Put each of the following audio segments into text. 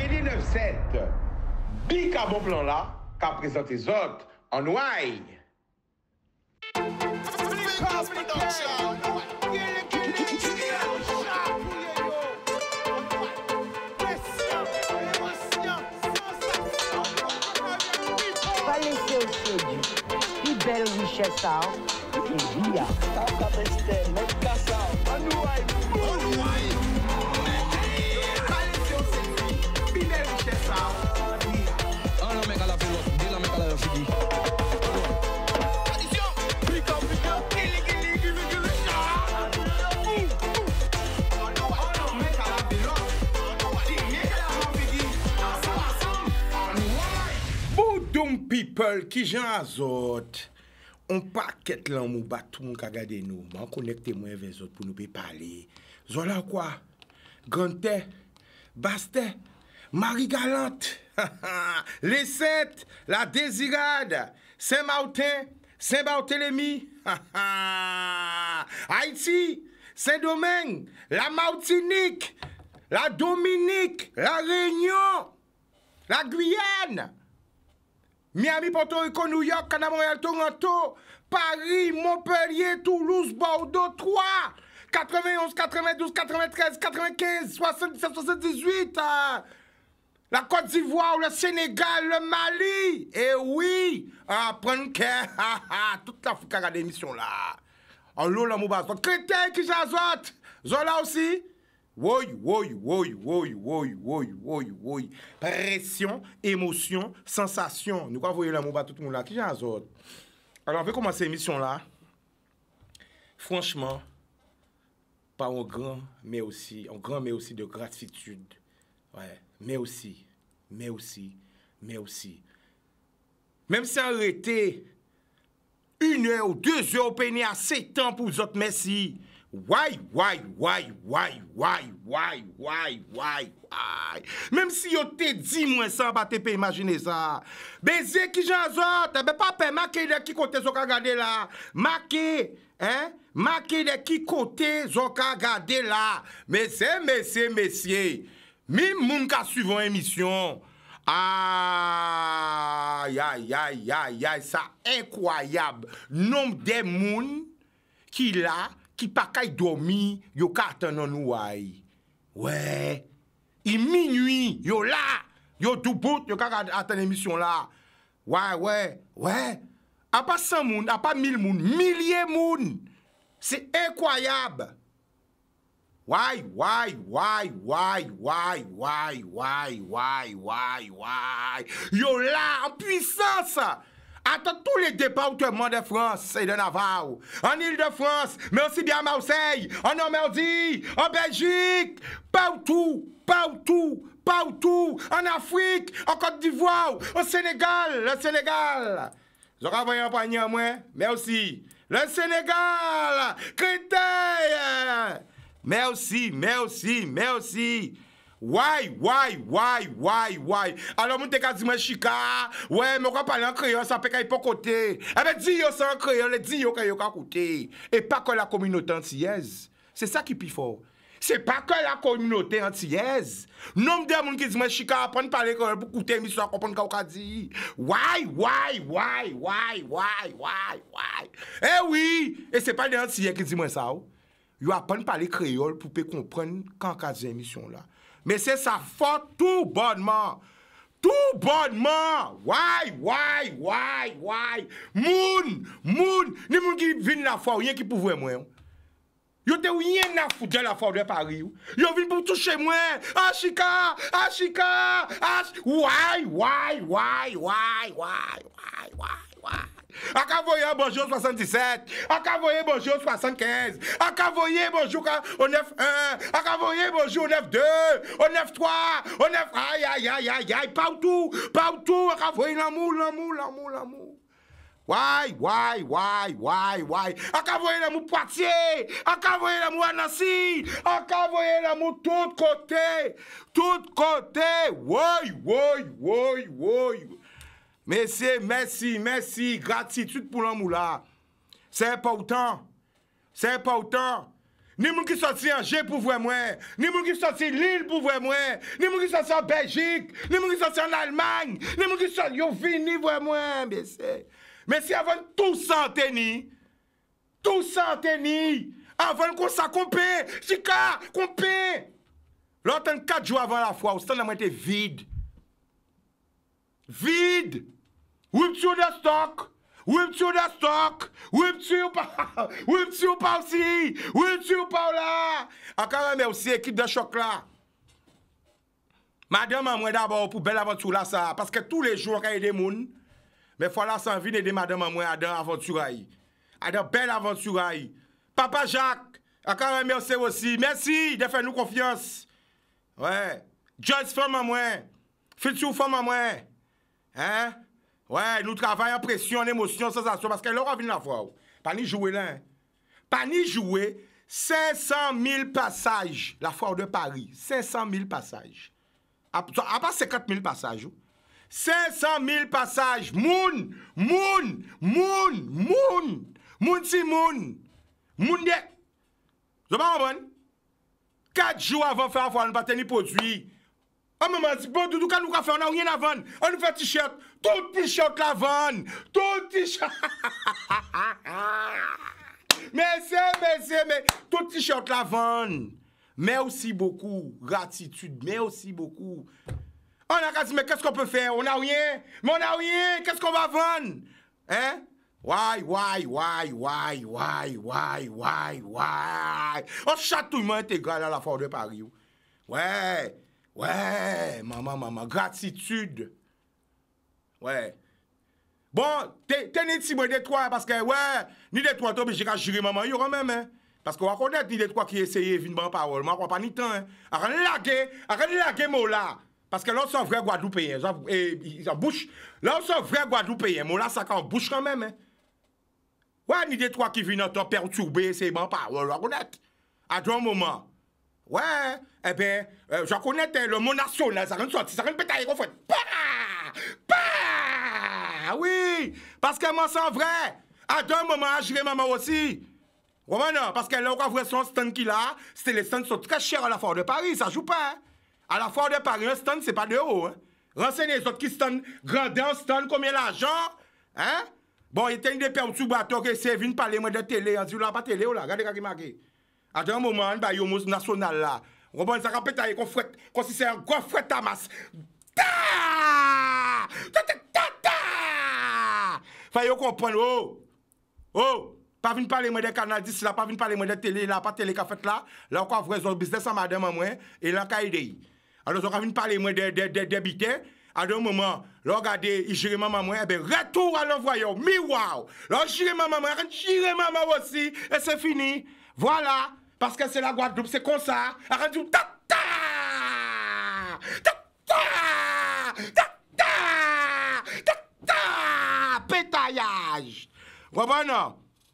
Crédit 97, Big à bon plan là, qu'a présenté les autres en noir. Plus belle richesse, et bien. People qui j'en azot, on paquet l'amour bat tout le monde qui a gardé nous, on connecte moi avec les autres pour nous parler. Zola quoi? Grande, Baste, Marie Galante, les sept, la Désirade, Saint-Martin, Saint-Barthélemy, Haïti, Saint-Domingue, la Martinique, la Dominique, la Réunion, la Guyane. Miami, Porto Rico, New York, Canada, Montréal, Toronto, Paris, Montpellier, Toulouse, Bordeaux, 3, 91, 92, 93, 95, 77, 78, la Côte d'Ivoire, le Sénégal, le Mali. Et oui, prendre care, toute la fouque à l'émission là. En l'eau, la moubasse. Crétin qui j'azote, Zola aussi. Oui. Pression, émotion, sensation. Nous allons voir la mouba tout le monde là. Qui j'ai un autre? Alors, on va commencer l'émission là. Franchement, pas un grand, mais aussi de gratitude. Ouais, mais aussi. Même si on était 1 heure ou 2 heures au peine à 7 ans pour vous autres, merci. Why? Même si yo te dit moi ça, pas te peut imaginer ça. Baiser qui j'en autres, ben pas pe marquer de qui côté zo ka regarder là. Marquer, marquer de qui côté zo ka regarder là. Messieurs, même moun ka suivant émission. Aïe, ça incroyable. Nombre de moun qui là qui pas kay dormi, yo ka attendre nous ay. Ouais. Il minuit, yo là, yo tout bout, yo ka attendre émission là. Ouais. A pas 100 moun, a pas 1000 moun, milliers moun. C'est incroyable. Why? Yo là en puissance. Attends tous les départements de France et de Navarre, en Île-de-France, mais aussi bien à Marseille, en Normandie, en Belgique, partout, en Afrique, en Côte d'Ivoire, au Sénégal, le Sénégal. Je renvoie un panier à moi, mais aussi le Sénégal, Créteil. Merci. Why? Alors, mon te dit moi chica, ouais, mais on va parler en créole, ça peut pas côté. Eh ben, dis yo ça en créole, dis yo ka côté. Et pas que la communauté antillaise. C'est ça qui est plus fort. C'est pas que la communauté antillaise. Nombre de gens qui disent moi chica, apprendre à parler pour écouter l'émission, comprendre ce qu'on dit. Why? Eh oui, et c'est pas les antillais qui disent moi ça. Yo apprendre à parler créole pour comprendre quand on dit l'émission là. Mais c'est sa faute tout bonnement. Why? Moun, ni moun qui viennent la fois, rien qui pouvait moi. Yo te rien na foutre de la fois de Paris. Yo vinn pour toucher moi. Achika. Why? Akavoye bonjour 77, Akavoye bonjour 75, Akavoye bonjour au 91, Akavoye bonjour au 92, au 93, au 9, aïe, partout, Akavoye l'amour. Why? Akavoye l'amour Poitiers, Akavoye l'amour à Nancy, Akavoye l'amour tout côté. Woy. Merci, gratitude pour l'amour là. C'est important. Ni moun qui sorti Angers pour voir moi, ni moun qui sorti Lille pour voir moi, ni moun qui sorti en Belgique, ni moun qui sorti en Allemagne, ni moun qui sorti yo vini voir moi, mais si avant tout santé ni avant qu'on ça compé, chika compé. L'autre 4 jours avant la foi, au stand était vide. Vide. Rupture de stock. Rupture de stock. Rupture pas aussi. Rupture pas là. Encore merci équipe de choc là. Madame, moi d'abord pour belle aventure là ça parce que tous les jours quand il y a des moun, mais faut là sans vie de madame moi à dans aventure là. À dans belle aventure là. Papa Jacques, encore merci aussi. Merci de faire nous confiance. Ouais. Joyce femme à moi. Future femme à moi. Hein? Ouais, nous travaillons en pression, en émotion, sensation, parce qu'elle aura vu la fois. Pas ni jouer là. Hein? Pas ni jouer 500 000 passages, la foire de Paris. 500 000 passages. À part 50 000 passages. 500 000 passages. Moun si moun. Moun de. Vous avez compris? 4 jours avant de faire la foire, on ne pas tenir produit. Ah, maman, bon, tout cas, nous on n'a rien à vendre. On nous fait t-shirt. Tout t-shirt la vendre. Tout t-shirt. mais tout t-shirt la vendre. Merci beaucoup. Gratitude. Merci beaucoup. On a qu'à dire, mais qu'est-ce qu'on peut faire? On n'a rien. Mais on n'a rien. Qu'est-ce qu'on va vendre? Hein? Why? On chatouillement intégral à la foire de Paris. Ouais, maman, gratitude. Ouais. Bon, t'es ni petit de toi parce que, ouais, ni de toi, t'es obligé de gérer maman, yo quand même, hein. Parce qu'on va connaître ni de toi qui essaye de venir en parole, moi, on pas ni temps, hein. Arrête de laguer, mon là. Parce que là, c'est un vrai Guadeloupéen, ils en bouche. Là, c'est un vrai Guadeloupéen, mon là, ça en bouche quand même, hein. Ouais, ni de toi qui viennent te perturber, c'est bon parole, on connaît. À un moment. Ouais, eh bien, je connais le mot national, ça va sortir, ça va péter qu'on fait. Oui, parce que moi, c'est vrai. À un moment, je maman aussi. Ouais, non, parce que là, on voit son stand qu'il a, c'était les stands sont très chers à la foire de Paris, ça joue pas. Hein. À la foire de Paris, un stand, c'est pas de haut. Hein. Renseignez les autres qui stand, grandeur, stand, combien l'argent, hein? Bon, il y a des personnes sous bateau qui c'est venu parler de télé, on dit là, pas télé, là, regardez quand il marque. À un moment, il y a un mot national là. On comprend ça, quand c'est un gros fouet à masse. Faut comprendre, oh, pas venir parler de canal 10 là, pas venir parler de télé là, pas télé qu'a fait là. Là, on va faire business à madame à moi, et là, qu'a aidé. Alors, on va venir parler de bitins. À un moment, là, regardez, il gère maman moi, ben retour à l'envoyeur, miroir. Là, gère maman moi, gère maman aussi, et c'est fini. Voilà. Parce que c'est la Guadeloupe, c'est comme ça. Arrête de pétaillage. Robana.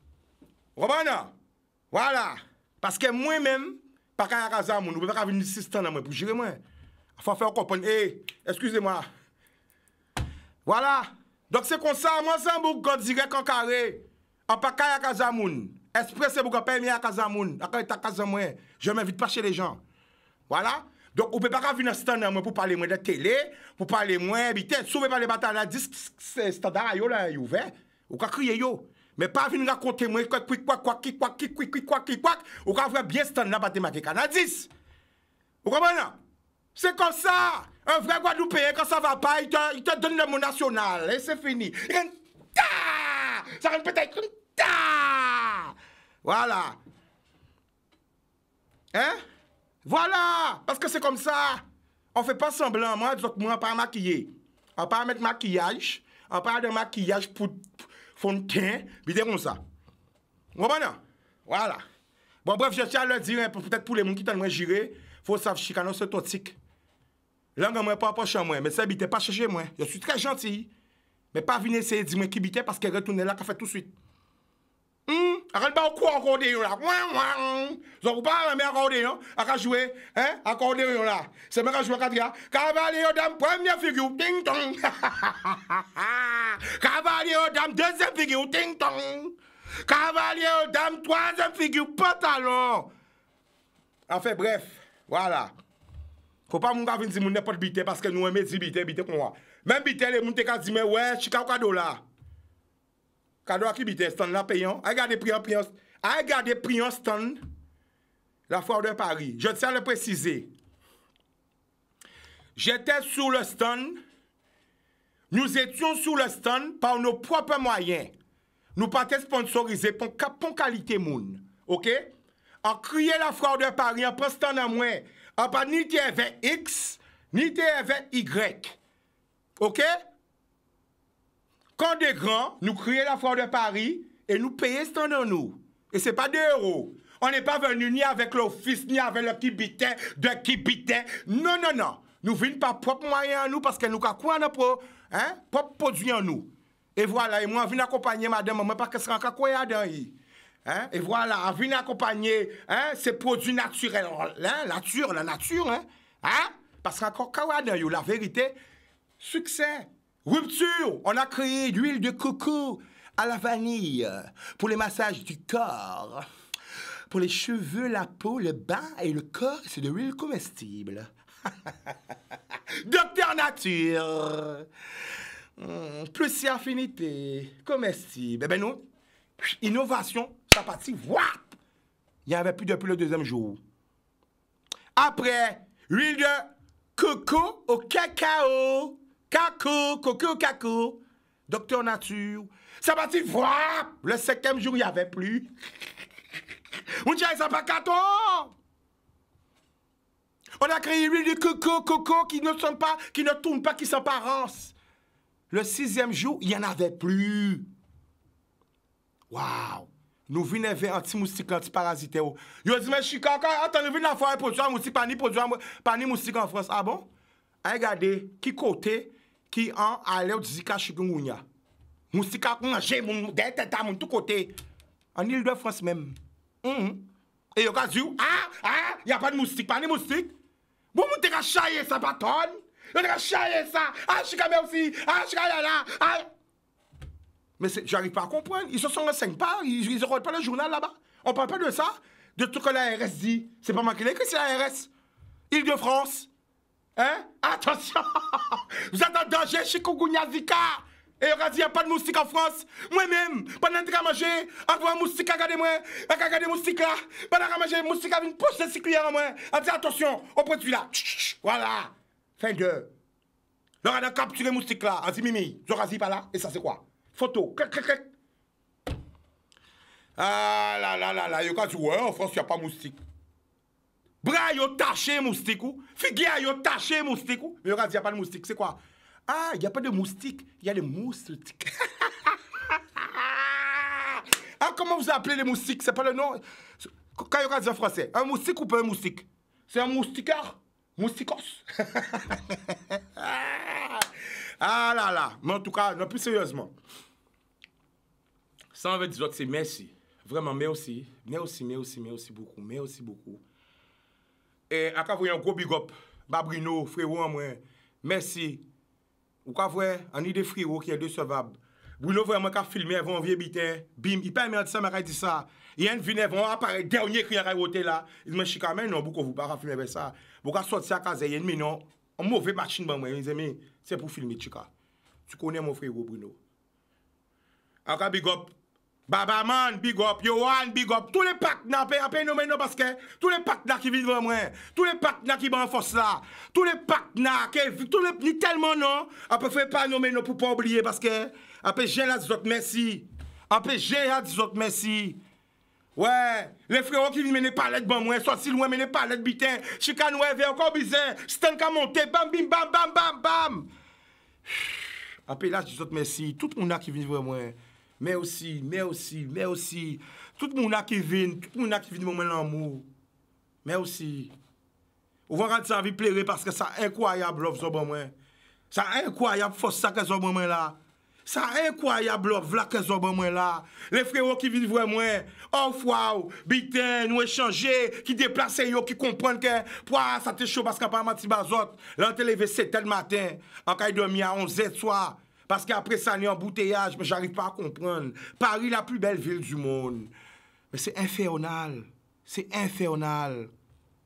Voilà. Parce que moi-même, pas qu'à la casa, on ne peut pas venir assistant dans moi pour gérer moi. Il faut faire comprendre. Excusez-moi. Voilà. Donc c'est comme ça, moi, c'est un bouc direct en carré. En pas qu'à la casa, Express, c'est pour qu'on paye à Casamoun. Je ne m'invite pas chez les gens. Voilà. Donc, on ne peut pas venir stand pour parler de télé, pour parler moins habité. Si vous pouvez parler de bataille, c'est standard, il est ouvert. Vous pouvez crier, mais pas venir raconter moi, quoi, vous pouvez bien stand là, battre Canal 10. Vous comprenez? C'est comme ça. Un vrai Guadeloupéen, quand ça va pas, il te donne le mot national. Et c'est fini. Ça va peut-être. Voilà. Hein? Voilà. Parce que c'est comme ça. On fait pas semblant. Moi, on ne pas maquiller. On ne pas mettre maquillage. On parle de maquillage pour fond de teint. Puis comme ça. Voilà. Bon, bref, je tiens à le dire, peut-être pour les gens qui t'ont géré, il faut savoir chicano, c'est toxique. Là, je ne pas approcher moi, mais ça, habite pas chercher moi. Je suis très gentil. Mais pas venir essayer de dire moi qui habite parce qu'elle retourne là, qu'elle fait tout de suite. Arrête pas au coup accordéon là. Vous parlez mais accordéon, à jouer, hein? Accordéon là. C'est même à jouer Katia. Cavalier dame première figure, ding dong. Cavalier dame deuxième figure, ding dong. Cavalier dame troisième figure, pantalon. Enfin, bref, voilà. Faut pas moun ka vin di moun n'importe bité parce que nous aimons di bité qu'on voit. Même bité, les moun te ka di, mais ouais, chika ou cadeau là. Cadeau qui bité, stand là payant. Regardez prix en stand. La foire de Paris. Je tiens à le préciser. J'étais sur le stand. Nous étions sur le stand par nos propres moyens. Nous pas sponsorisés pour qualité moun. OK? En crié la foire de Paris, en pas stand à moins. En pas ni avec X, ni avec Y. OK? Quand des grands, nous crions la foire de Paris et nous payons stand à nous. Et ce n'est pas 2 €. On n'est pas venu ni avec l'office, ni avec le petit bitin, de qui bitin. Non, non, non. Nous venons par propre moyen à nous parce que nous avons quoi pour propre produit en nous. Et voilà, et moi, je viens accompagner madame, moi, parce que c'est encore quoi dedans. Et voilà, je viens accompagner ces produits naturels. La nature. Parce qu'encore quoi dedans, la vérité, succès, rupture. On a créé d'huile de coco à la vanille pour les massages du corps. Pour les cheveux, la peau, le bas et le corps, c'est de l'huile comestible. Docteur Nature. Plus si affinité, comestible. Eh bien, nous, innovation, ça partit, wap! Il n'y avait plus depuis le 2e jour. Après, huile de coco au cacao. Coco. Docteur Nature. Ça partit, wap! Le 5e jour, il n'y avait plus. On dit ça pas 4 ans. On a créé l'huile de coco qui ne tourne pas, qui s'apparence. Le 6e jour, il n'y en avait plus. Waouh! Nous venons avec anti-moustique, anti-parasitaire. Yo dit, mais je suis encore, attends, nous venons faire un produit en moustique, pas ni moustique en France. Ah bon? Regardez, qui côté, qui en allait au Zika chikungunya. Moustique a mangé, mon tête à mon tout côté. En Ile-de-France même. Et il a dit, il n'y a pas de moustique, pas de moustique. Vous montez à chailler ça, bâton. Vous montez à chailler ça. Je suis aussi. Je suis là. Mais j'arrive pas à comprendre. Ils se sont renseignés pas. Ils ne regardent pas le journal là-bas. On parle pas de ça. De tout ce que l'ARS dit. C'est pas moi qui l'ai écrit, c'est l'ARS. Île-de-France. Attention. Vous êtes en danger, chikungunya Zika. Et on a dit, il n'y a pas de moustique en France. Moi-même, pendant que je manger, envoie un moustique, regardez-moi, regardez moustique là. Pendant que je manger, moustique a une poche de cyclière en moi. On dit, attention, on produit là. Voilà. Fin de. Là, on a capturé moustique là. On dit, Mimi, Zorazi pas là. Et ça, c'est quoi? Photo. Clic. Ah là. Il y a dit, ouais, en France, il n'y a pas moustique. Bras, il y a taché moustique. Figuier, il y a taché moustique. Mais il y a dit, il n'y a pas de moustique. C'est quoi? Ah, il n'y a pas de moustiques, il y a des moustiques. Ah, comment vous appelez les moustiques? C'est pas le nom. Quand il y a dit en français, un moustique ou pas un moustique? C'est un mousticard? Mousticos? Ah là. Mais en tout cas, non, plus sérieusement. Ça veut dire que c'est merci. Vraiment, merci beaucoup. Merci beaucoup. Et à quand vous avez un gros big up, Babrino, frérot en moi. Merci. Ou quoi voir un idée frérot qui est décevable. Bruno vraiment qu'a filmé avant vieux bitin, bim, il permet de ça m'a dit ça. Il y a une vine avant apparaît dernier qui a roté là. Il me dit quand même non beaucoup vous pas filmer avec ça. Beaucoup sortir à casa il y a une non, un mauvais machine moi mes amis, c'est pour filmer Chika. Tu connais mon frérot Bruno. Encore big up. Baba man, big up, Yohan, big up, tous les partenaires, non parce que tous les partenaires qui vivent moi, tous les partenaires qui en force là, tous les partenaires, ni tellement non, après faire pas nommer non pour pas oublier parce que après j'ai la autres merci, après j'ai la autres merci. Ouais, les frérots qui viennent mener palette bon moi, sorti loin mener palette bitin, chicane ouais vers encore bizarre, stand ka monter, bam bim bam. Après là des autres merci, tout le monde qui vient voir moi. Mais aussi. Tout le monde qui vient moment l'amour. Mais aussi. Vous voyez ça vie plaire parce que ça incroyable love so bon moi. Ça incroyable force ça que so bon moi là. Ça incroyable love là que so bon moi là. Les frérots qui viennent voir moi, oh wow, bitin nous échanger, qui déplacer yo qui comprennent que pourquoi ça te chaud parce qu'on pas mati bazot. Là te lever 7h le matin, en caille dormi à 11h soir. Parce qu'après ça, il y a un embouteillage, mais j'arrive pas à comprendre. Paris, la plus belle ville du monde. Mais c'est infernal. C'est infernal.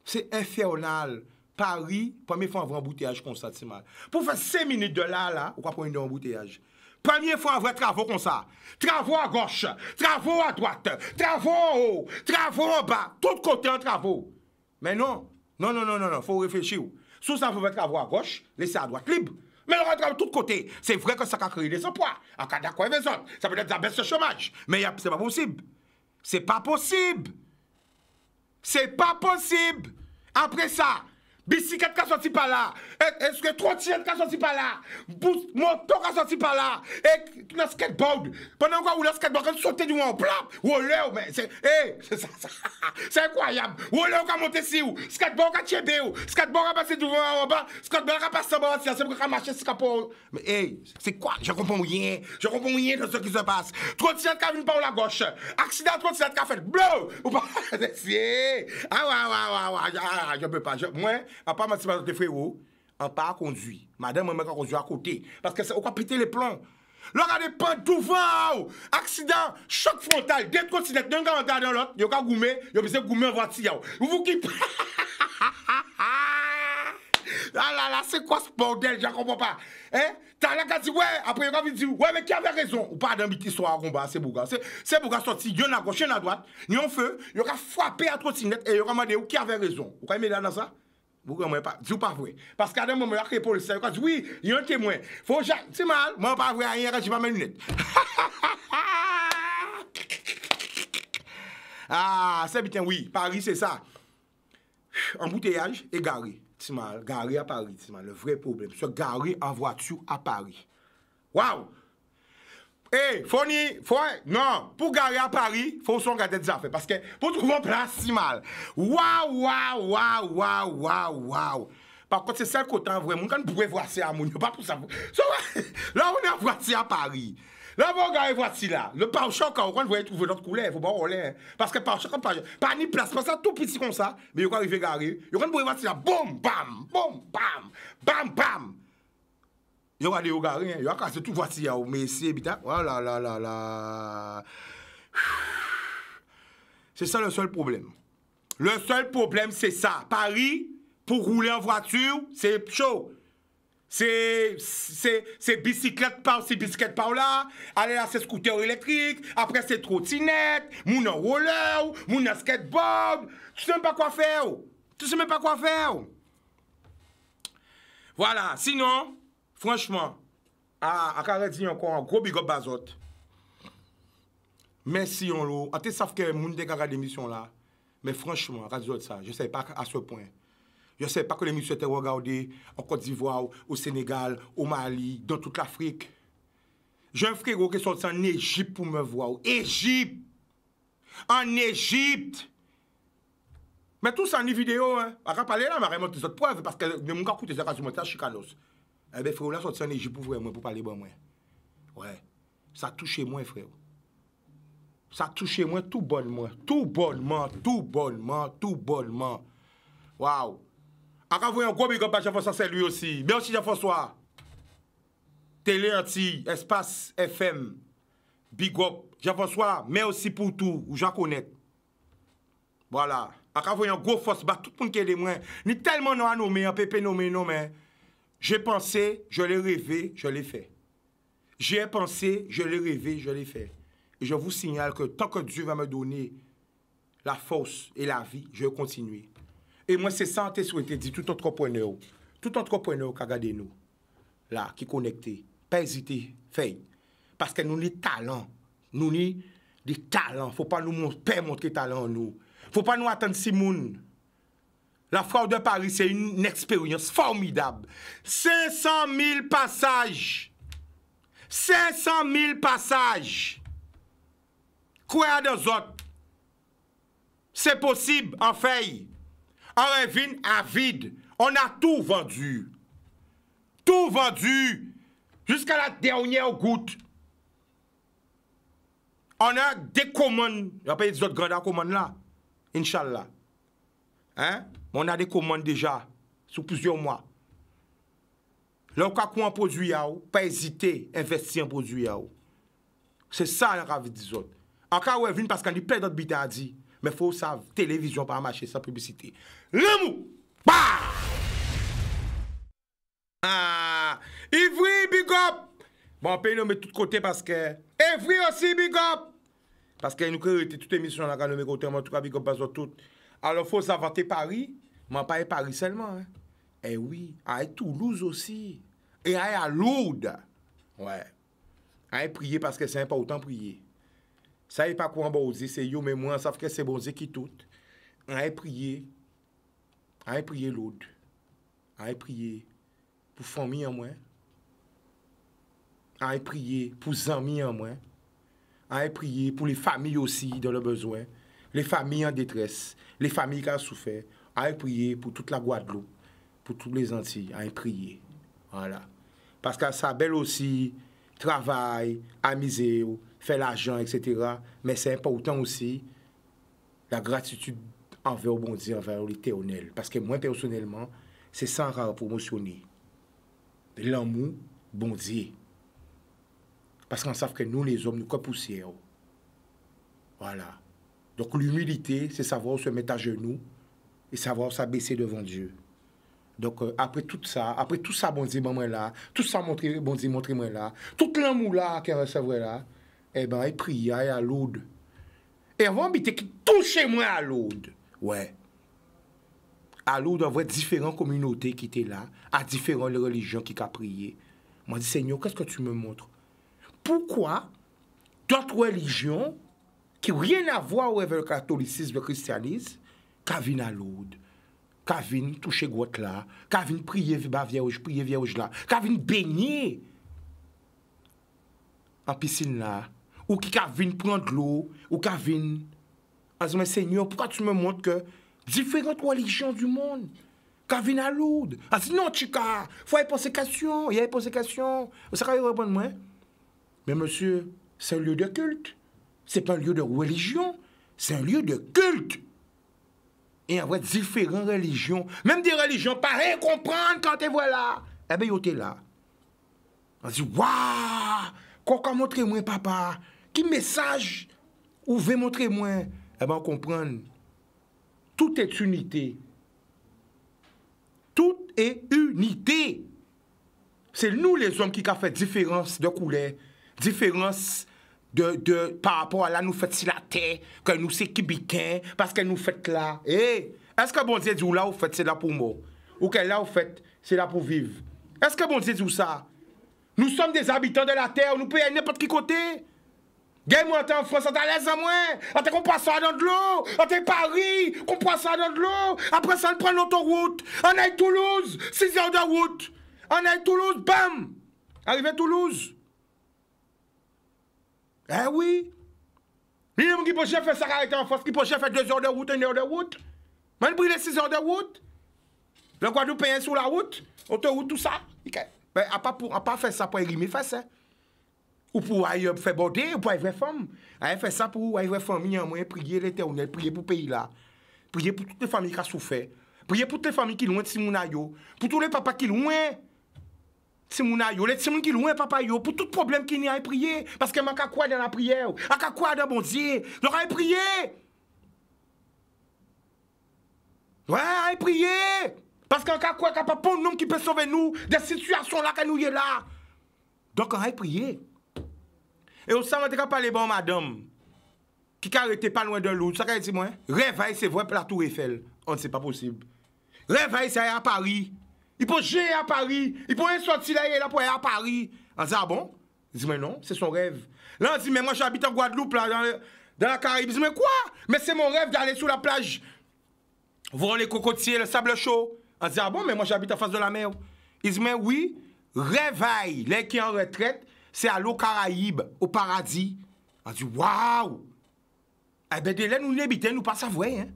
C'est infernal. Paris, première fois, on voit un embouteillage comme ça, c'est mal. Pour faire 5 minutes de là, on va prendre un embouteillage. Première fois, on voit travaux comme ça. Travaux à gauche, travaux à droite, travaux en haut, travaux en bas, tout côté en travaux. Mais non, faut réfléchir. Sous ça, vous faites travaux à gauche, laissez à droite libre. Mais on travaille de tous côtés. C'est vrai que ça a créé des emplois. En cas d'accord avec les autres, ça peut être la baisse de chômage. Mais c'est pas possible. C'est pas possible. C'est pas possible. Après ça, bicyclette qui a sorti par là. Est-ce que trottinette qui a sorti par là? Moto qui a sorti par là. Et le skateboard. Pendant qu'on roule le skateboard, on saute du haut, plap. Roller, mais c'est. C'est incroyable. Roller qui a monté si où. Skateboard qui a tchébé où. Skateboard qui a passé devant en bas. Skateboard qui a passé en bas. C'est pour qu'on a marché ce capot. Mais hey, c'est quoi? Je comprends rien. Je comprends rien de ce qui se passe. Trottinette qui a venu par la gauche. Accident trottinette qui a fait blow. Ou pas? Ah, je peux pas. Moi, à part ma de frérot, on pas conduit. Madame, on conduit à côté. Parce que on va péter les plombs. Là, regardez pas devant. Accident, choc frontal, deux trottinettes, d'un gars dans l'autre, il y a goumé, il y a goumé en voiture. Vous qui. Ah là, c'est quoi ce bordel? Je ne comprends pas. Hein? T'as là qui dit, ouais, après, il a dit, ouais, mais qui avait raison? Ou pas dans une histoire à combat, c'est Bouga. C'est Bouga sorti, il y en a à gauche, il y en a à droite, il y a un feu, il y a frappé à trottinette et il y a demandé qui avait raison. Vous avez mis là dans ça? Vous ne comprenez pas? Dis pas vrai. Parce qu'à un moment, il y a créé police, il a dit, oui, il y a un témoin. Faut c'est mal, moi, pas vrai, rien, je vais pas mes lunettes. Ah, c'est bien, oui, Paris, c'est ça. Embouteillage et garé. C'est mal, garé à Paris, c'est mal, le vrai problème. Se garer en voiture à Paris. Waouh! Eh, non, pour garer à Paris, faut son garder des affaires. Parce que pour trouver une place, c'est mal. Waouh! Par contre, c'est ça le côté vraiment. Quand vous pouvez voir ça à mon, pas pour ça. Là, on est en voiture à Paris. Là, vous regardez voici là. Le pare-choc, quand vous voyez trouver notre couleur, il ne faut pas rouler. Parce que pare-choc, pas ni place, pas ça tout petit comme ça. Mais vous arrivez à garer. Vous regardez voici là, boum, bam, boum, bam, bam, bam. Vous regardez au garer, vous regardez tout voici là, mais c'est bien. Voilà, là. C'est ça le seul problème. Le seul problème, c'est ça. Paris, pour rouler en voiture, c'est chaud. C'est bicyclette par-ci, bicyclette par-là. Allez là, c'est scooter électrique. Après, c'est trottinette. Moun en roller. Moun en skateboard. Tu sais même pas quoi faire. Voilà. Sinon, franchement, à Carré encore un gros big up Bazot. Merci, on l'eau. En te savent que moun de garde d'émission là. Mais franchement, radio ça, je ne sais pas à ce point. Je ne sais pas que l'émission était regardée en Côte d'Ivoire, au Sénégal, au Mali, dans toute l'Afrique. J'ai un frérot qui est sorti en Égypte pour me voir. Égypte! En Égypte! Mais tout ça en vidéo, hein. On va parler là, mais remonter des autres preuves, parce que je ne peux pas écouter ça quand je monte à Chicanos. Eh bien, frérot, là, sorti en Égypte pour vraiment, pour parler bon, moi. Ouais. Ça a touché moi, frère. Ça a touché moi tout bonnement. Waouh! Encore vous un gros big up à Jean-François, c'est lui aussi. Merci Jean-François. Télé Anti, Espace FM. Big up. Jean-François, merci pour tout. Ou j'en connais. Voilà. Encore vous un gros force, tout le monde qui est des moins. Ni tellement non à nommer, un pépé nommé, non, mais. J'ai pensé, je l'ai rêvé, je l'ai fait. J'ai pensé, je l'ai rêvé, je l'ai fait. Et je vous signale que tant que Dieu va me donner la force et la vie, je vais continuer. Et moi, c'est ça que je souhaite dire, tout entrepreneur qui regarde nous, là, qui est connecté, pas hésiter, fait. Parce que nous avons des talents. Nous avons des talents. Il ne faut pas nous montrer talent en nous. Il ne faut pas nous attendre si moun. La foire de Paris, c'est une expérience formidable. 500 000 passages. 500 000 passages. Quoi des autres? C'est possible, en fait. On revient à vide. On a tout vendu. Tout vendu. Jusqu'à la dernière goutte. On a des commandes. Il n'y a pas des autres grandes commandes là. Inch'Allah. Hein? On a des commandes déjà. Sous plusieurs mois. Là, on a un produit, pas hésiter à investir en produit. C'est ça, on a envie de dire. En cas où elle vient parce qu'on a plein d'autres bêtises à dire. Mais faut savoir, télévision pas marcher sans publicité. L'amour! Bah! Ah! Ivry, big up! Bon, on peut nous mettre de tous côtés parce que... Ivry aussi, big up! Parce que nous créons toute émission là, quand nous mettons en tout cas, big up parce que tout. Alors, faut savoir Paris, mais pas Paris seulement. Hein. Eh oui, à Toulouse aussi. Et à Lourdes. Ouais. À prier parce que c'est important prier. Ça n'est pas quoi bon dire, c'est yo, mais moi, ça fait que c'est bon Dieu qui tout. À prier. À prier Lourdes. À prier pour famille en moins. À prier pour amis en moins. À prier pour les familles aussi dans le besoin. Les familles en détresse. Les familles qui ont souffert. À prier pour toute la Guadeloupe. Pour tous les Antilles. À prier. Voilà. Parce que ça belle aussi, travail, amuser, faire l'argent, etc. Mais c'est important aussi la gratitude envers le bon Dieu, envers l'Éternel. Parce que moi, personnellement, c'est sans rare promotionner l'amour, bon Dieu. Parce qu'on sait que nous, les hommes, nous sommes poussière. Voilà. Donc l'humilité, c'est savoir se mettre à genoux et savoir s'abaisser devant Dieu. Donc, après tout ça, bon Dieu, moi là, tout ça, bon Dieu, montrez-moi là, tout l'amour là, qu'il recevrait là, eh ben, il prie à Lourdes. Et on va habiter qui touche moi à Lourdes. Ouais. À Lourdes, on voit différentes communautés qui étaient là, à différentes religions qui ont prié. Moi, je dis, Seigneur, qu'est-ce que tu me montres? Pourquoi d'autres religions qui n'ont rien à voir avec le catholicisme, le christianisme, qui viennent à Lourdes? Qui viennent toucher goutte là, qui viennent prier vierge là, qui viennent baigner en piscine là, ou qui viennent prendre l'eau, ou qui viennent... Alors, mais Seigneur, pourquoi tu me montres que différentes religions du monde, qui viennent à Lourdes? Ah, non, chica, il faut y poser question, il y a poser question. Vous savez répondre moi? Mais monsieur, c'est un lieu de culte. C'est pas un lieu de religion, c'est un lieu de culte. Et on voit différentes religions, même des religions pareilles comprendre quand tu vois là. Eh bien, tu es là. On dit, waouh, quoi montrez-moi, papa? Qui message ou veut montrer-moi? Eh bien, on comprend. Tout est unité. Tout est unité. C'est nous, les hommes, qui avons fait différence de couleur, différence par rapport à là, nous faisons si la terre, que nous sommes kibiquins, parce que nous faisons là. Est-ce que bon Dieu dit, là, vous faites, c'est là pour moi? Ou que là, vous faites, c'est là pour vivre? Est-ce que bon Dieu dit ça? Nous sommes des habitants de la terre, nous payons n'importe qui côté. Gagne-moi en France, on t'a l'aise à moi. On t'a qu'on passe ça dans de l'eau. On t'a Paris, qu'on passe ça dans de l'eau. Après ça, on prend l'autoroute. On aille Toulouse, 6 heures de route. On aille Toulouse, bam! Arrivé à Toulouse. Eh oui. Il y a qui peut faire ça en France, qui peut faire 2 heures de route, 1 heure de route. Mais il brille 6 heures de route. Le Guadeloupe paye sur la route, autoroute, tout ça. Mais à pas faire ça pour rimer, faire ça. Ou pour aller faire border, ou pour aller faire femme. Aller faire ça pour aller faire famille, en moins, prier l'Éternel, prier pour le pays là. Prier pour toutes les familles qui ont souffert. Prier pour toutes les familles qui sont loin de Simounayo. Pour tous les papas qui sont loin. Simounayo, les Simounayo qui sont loin, papa yo. Pour tout problème qui n'y a prier. Parce que je ne crois dans la prière. Je ne crois dans bon Dieu. Je vais prier. Ouais, allez prier. Parce qu'on a quoi, pas un nom qui peut sauver nous des situations là que nous y est là. Donc on a prié. Et au sein de parler bon madame qui arrêté pas loin de l'autre, ça qu'a dit moi, réveil c'est vrai pour la Tour Eiffel. On ne sait pas possible. Réveil c'est à Paris. Il peut gérer à Paris, il peut sortir là et là pour aller à Paris. On dit ah bon? Il dit mais non, c'est son rêve. Là on dit mais moi j'habite en Guadeloupe là dans la Caraïbe. Il dit mais quoi? Mais c'est mon rêve d'aller sur la plage. Voir les cocotiers, le sable chaud. On dit, ah bon, mais moi j'habite en face de la mer. Il dit, mais oui, réveil, les qui en retraite, c'est à l'eau Caraïbe, au paradis. On dit, waouh! Eh bien, dès là, nous n'habitons, nous pas savoir, hein.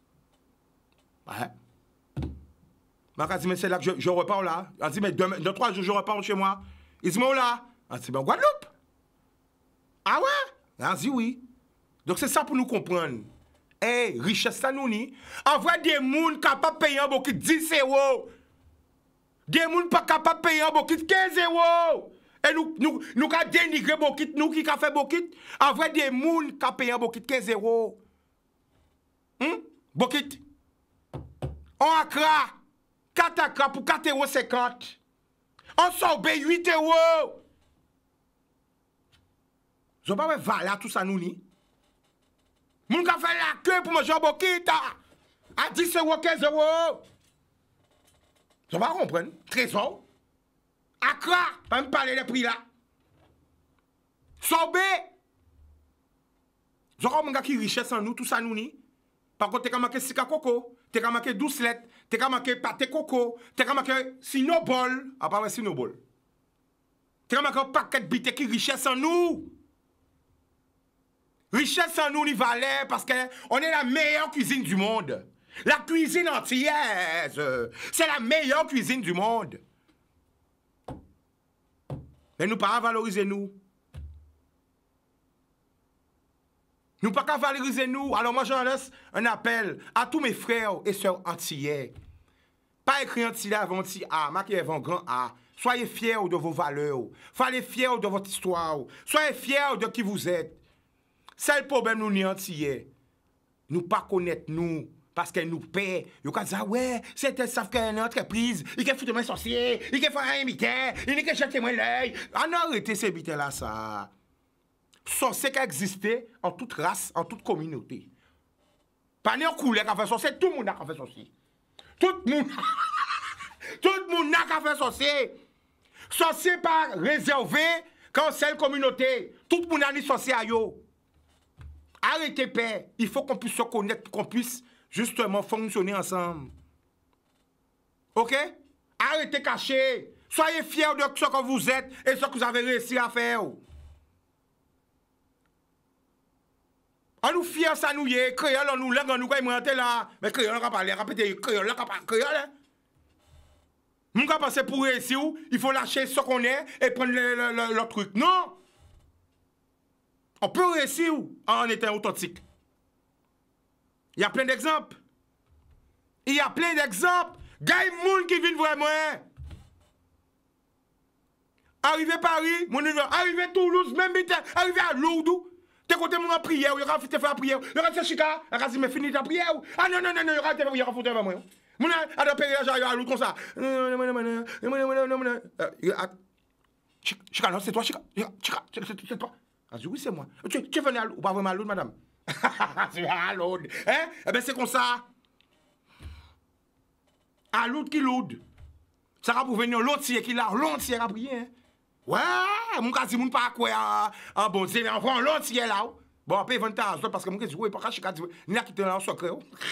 Ouais. On dit, mais c'est là que je repars là. On dit, mais dans 3 jours, je repars chez moi. Il dit, mais où là? On dit, ben, Guadeloupe. Ah ouais? On dit, oui. Donc, c'est ça pour nous comprendre. Eh, richesse ça nous ni. Envoie des gens capables de payer un bouquet 10 €. Des gens pas capables de payer un bouquet 15 €. Et nous avons dénigré bouquet, nous qui avons fait bouquet. Envoie des gens qui payent un bouquet 15 €. Bokit. On Accra, 4 Accra pour 4,50 €. On Sobe 8 €. Je ne sais pas voilà tout ça nous ni. Moun ka fait la queue pour manger Bokit à 10 €, 15 €. Je ne sais pas comprendre. Trésor. Accra, pas me parler des prix là. Sobe. Je crois que qui richesse en nous, tout ça nous ni. Par contre, tu as marqué sika coco, tu as marqué doucelette, tu as marqué pâté coco, tu as marqué sinobol, à part sinobol. Tu as marqué paquet de bite qui richesse en nous. Richesse en nous, ni valeur, parce qu'on est la meilleure cuisine du monde. La cuisine antillaise, c'est la meilleure cuisine du monde. Mais nous pas valoriser nous. Nous pas qu'à valoriser nous. Alors moi, j'en laisse un appel à tous mes frères et sœurs antillais. Pas écrit antillais avant anti-A, marqué avant grand A. Soyez fiers de vos valeurs. Soyez fiers de votre histoire. Soyez fiers de qui vous êtes. C'est le problème, nous, ni antillais. Nous pas connaître nous. Parce qu'elle nous paie. Ils vont dire, ouais, c'est un savent qu'il y a une entreprise. Il faut foutre mes sorciers. Il faut faire un militaire. Il faut jeter moi l'œil. Ah non, arrêtez ces militaires-là, ça. Sorcier qui existait en toute race, en toute communauté. Pas n'importe couleur qui a fait sorcier, tout le monde a fait sorcier. Tout le monde. Tout le monde a fait sorcier. Sorcier pas réservé quand c'est une communauté. Tout le monde a dit sorcier à yo. Arrêtez paix. Il faut qu'on puisse se connaître, qu'on puisse justement fonctionner ensemble. Ok? Arrêtez cacher. Soyez fiers de ce que vous êtes et ce que vous avez réussi à faire. On nous fier ça nous y est, créole on nous langue on nous quand monter là, mais créole on va parler, répéter créole là créole. Nous quand penser pour réussir, il faut lâcher ce qu'on est et prendre le truc. Non. On peut réussir en étant authentique. Il y a plein d'exemples. Il y a plein d'exemples. Gars moun qui viennent vraiment. Arrivé Paris, mon arrivé Toulouse, même arrivé à Lourdes. T'es côté mon prière, il a fait faire prière. Il a fait chica, il a dit mais fini ta prière. Ah non, il a fait foutre avec moi. Mon a d'appeler j'arrive à l'autre comme ça. Chica, non, c'est toi, Chica. C'est toi. Ah, oui, c'est moi. Tu es venu à l'autre, ou pas vraiment à l'autre, madame? Tu es à l'autre. Hein? Eh bien, c'est comme ça. À l'autre qui l'autre. Ça va pour venir l'autre qui l'a, l'autre qui a prié. Ouais, mon cas, si mon pas quoi en bon, c'est en prend l'autre qui est là. Bon, après 20 ans, parce que mon cas, oui, pas Chica, ni a quitté là en secret.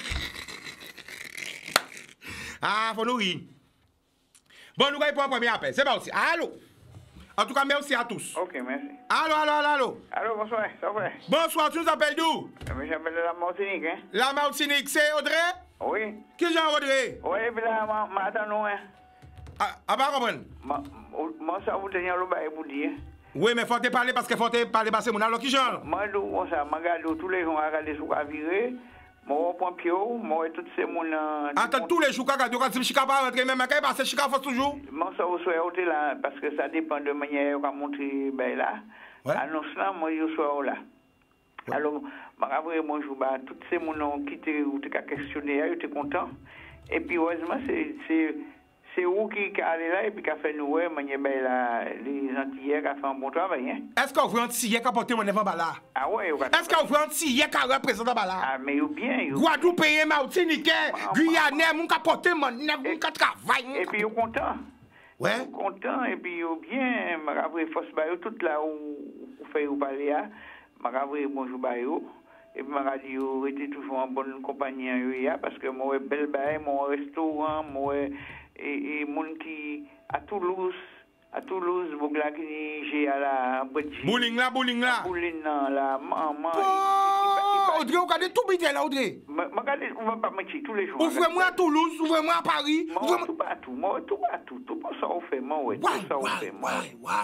Ah, faut nous rire. Bon, nous allons pour un premier appel. C'est bon aussi. Allô? En tout cas, merci à tous. Ok, merci. Allô. Allô, bonsoir, ça va? Bonsoir, tu nous appelles d'où? Je m'appelle la Martinique, hein? La Martinique, c'est Audrey? Oui. Qui est Audrey? Oui, puis là, m'attends, hein? Ah, pas comprendre? Moi, ça vous tenir le bail pour dire. Oui, mais faut te parler parce que faut te parler parce que mon alors qui genre? Moi, ça, je regarde tous les jours, je regarde sur la virée. Moi, je prends moi, tout ces monde. Attends, tous les jours, quand tu Chica pas rentrer, même quand parce que Chica faut toujours. Moi, ça vous souhaite là, parce que ça dépend de manière qu'on monter ben là. Annonce là, moi, je suis là. Alors, après, moi, je vois tous ces monde qui te questionné, ils étaient contents. Et puis, heureusement, c'est où qui allé là et puis qui a fait nous, les Antillais qui a fait un bon travail. Hein? Est-ce qu'on veut Antillais qui a porté mon devant là? Ah ouais, est-ce qu'on veut Antillais qui a représenté là? Ah, mais bien. Guadeloupe, Martinique, Guyanais, mon qui a porté mon devant, mon qui a travaillé. Et puis, ils sont contents. Ouais. Ils sont contents et puis, ils bien. Après, force baillot, tout là où vous faites parler, après, bonjour baillot. Et puis, je était toujours en bonne compagnie parce que moi, belle baille, mon restaurant, moi. Et moun qui à Toulouse, Bougla qui j'ai à la Bouling là. Bouling là, maman. Audrey, vous regardez tout bité là, Audrey. Regardez, on va pas mentir tous les jours. Ouvrez-moi à Toulouse, ouvrez-moi à Paris. Tout partout. Tout pas ça on fait, moi, ouais. Tout ça on fait, moi.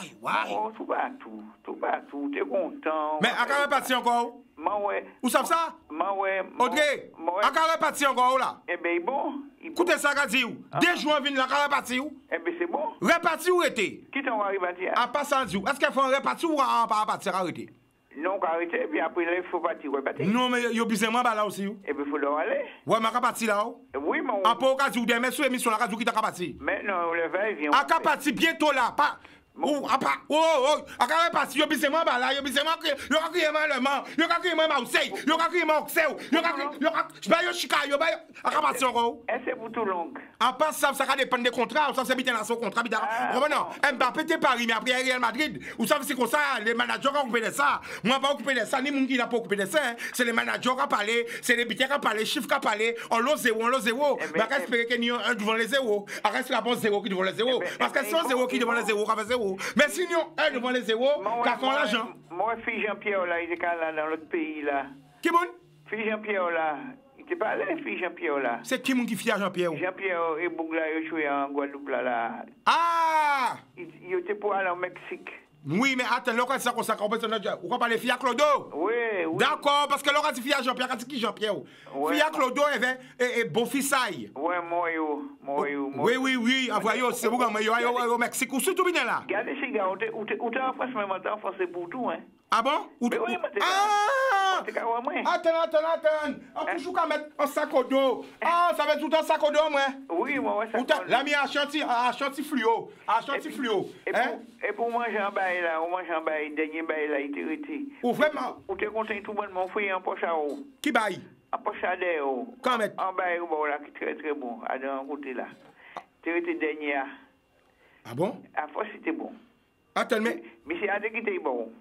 Tout partout. T'es content. Mais à quelle partie encore? Ouais. Où ça? Ouais. Audrey, à quelle partie encore là? Eh ben bon. Écoutez ça, Gazi. Dès juin, vient la répartie où? Eh ben c'est bon. Répartie où était? Qui t'en va répartir? À Passandiou. Est-ce qu'il faut un répartie ou pas répartir arrêté? Non, arrêtez, puis après, il faut partir. Non, mais il y a besoin de là aussi. Et puis, il faut aller. Ouais, mais je partir là. Oui, mais... Après, au cas où des messieurs émission là, qui t'a parti. Mais non, le vin vient. À partir bientôt là, pas. Oh, à partir, yo besoin de là, yo besoin de yo crier mallement, yo crier Marseille, yo crier Marseille, yo je vais yo Chicago, yo à partir encore. C'est pour tout long. En pas ça dépend des contrats, ça c'est bien dans son contrat, non, Mbappé t'es Paris mais après Real Madrid, ou ça c'est comme ça, les managers ont occupé de ça. Moi pas occupé de ça, ni moun qui n'a pas occupé de ça, c'est les managers qui parlé, c'est les biters qui parlé, chiffres qui parlé, on l'ose zéro. Mais espérer qu'il y a un devant les zéros, reste la bonne zéro qui devant les zéros parce que si on zéro qui devant les zéros, ça fait zéro. Mais sinon, un devant les zéros, qu'à fond l'argent. Moi, fille Jean-Pierre, là, il est là dans l'autre pays, là. Qui moun? Fille Jean-Pierre, là. Il t'est pas allé, fille Jean-Pierre, là. C'est qui moun qui fille à Jean-Pierre? Jean-Pierre et Bougla, ils jouent en Guadeloupe, là. Ah! Il était pour aller au Mexique. Oui, mais attends, là, ça comme ça, on va parler fille à Clodo. Oui. D'accord, parce que là, on dit fille à Jean-Pierre, c'est qui Jean-Pierre? Fille à Clodo, et bon fissaille. Oui, moi. Oui, envoyez, c'est vous, mais au Mexique, ou surtout bien là. Regardez, ces gars, où t'es en France, même en France, c'est pour tout, hein. Ah bon? Ah! Attends. On peut toujours mettre un sac au dos. Ah, ça va tout un sac au dos, moi. Oui, moi, ça va. Là, mis à chantier fluo. Et pour manger en bail, là, on mange en bail, dernier bail, là, il était arrêté. Ou vraiment? Ou t'es content tout le monde, mon frère, en poche à eau. Qui baille? En poche à eau. Quand même? En bail, bon, là, qui est très, très bon, à d'un côté, là. T'es arrêté dernier. Ah bon? À fois, c'était bon. Attends, mais c'est à qui était bon.